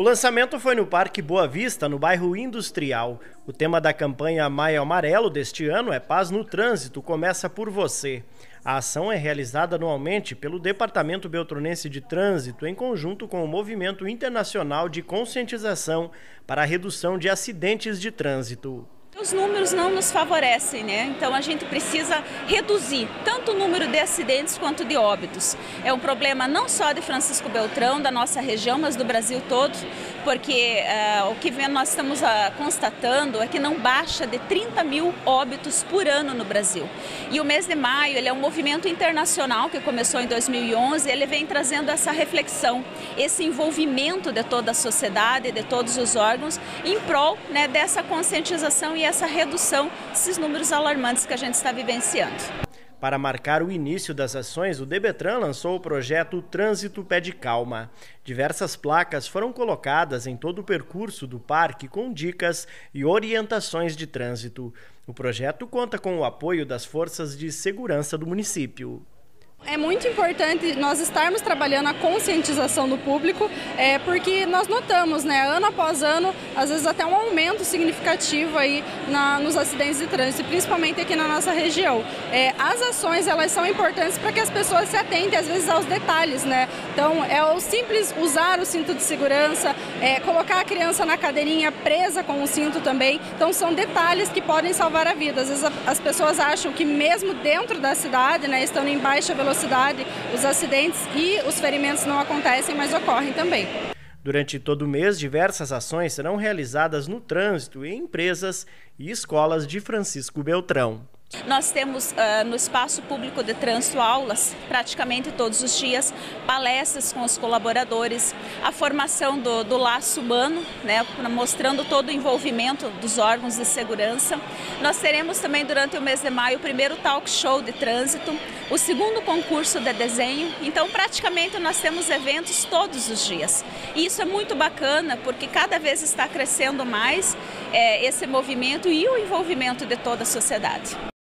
O lançamento foi no Parque Boa Vista, no bairro Industrial. O tema da campanha Maio Amarelo deste ano é Paz no Trânsito, começa por você. A ação é realizada anualmente pelo Departamento Beltronense de Trânsito, em conjunto com o Movimento Internacional de Conscientização para a Redução de Acidentes de Trânsito. Os números não nos favorecem, né? Então a gente precisa reduzir tanto o número de acidentes quanto de óbitos. É um problema não só de Francisco Beltrão, da nossa região, mas do Brasil todo, porque o que nós estamos constatando é que não baixa de 30 mil óbitos por ano no Brasil. E o mês de maio ele é um movimento internacional que começou em 2011, ele vem trazendo essa reflexão, esse envolvimento de toda a sociedade, de todos os órgãos, em prol, né, dessa conscientização e essa redução desses números alarmantes que a gente está vivenciando. Para marcar o início das ações, o Debetran lançou o projeto Trânsito Pede Calma. Diversas placas foram colocadas em todo o percurso do parque com dicas e orientações de trânsito. O projeto conta com o apoio das forças de segurança do município. É muito importante nós estarmos trabalhando a conscientização do público, porque nós notamos, né, ano após ano, às vezes até um aumento significativo aí nos acidentes de trânsito, principalmente aqui na nossa região. As ações, elas são importantes para que as pessoas se atentem, às vezes, aos detalhes, né? Então, é o simples usar o cinto de segurança, colocar a criança na cadeirinha presa com o cinto também. Então, são detalhes que podem salvar a vida. Às vezes, as pessoas acham que mesmo dentro da cidade, né, estando em baixa velocidade, os acidentes e os ferimentos não acontecem, mas ocorrem também. Durante todo o mês, diversas ações serão realizadas no trânsito em empresas e escolas de Francisco Beltrão. Nós temos no espaço público de trânsito aulas praticamente todos os dias, palestras com os colaboradores, a formação do laço humano, né, mostrando todo o envolvimento dos órgãos de segurança. Nós teremos também durante o mês de maio o primeiro talk show de trânsito, o segundo concurso de desenho, então praticamente nós temos eventos todos os dias. E isso é muito bacana porque cada vez está crescendo mais esse movimento e o envolvimento de toda a sociedade.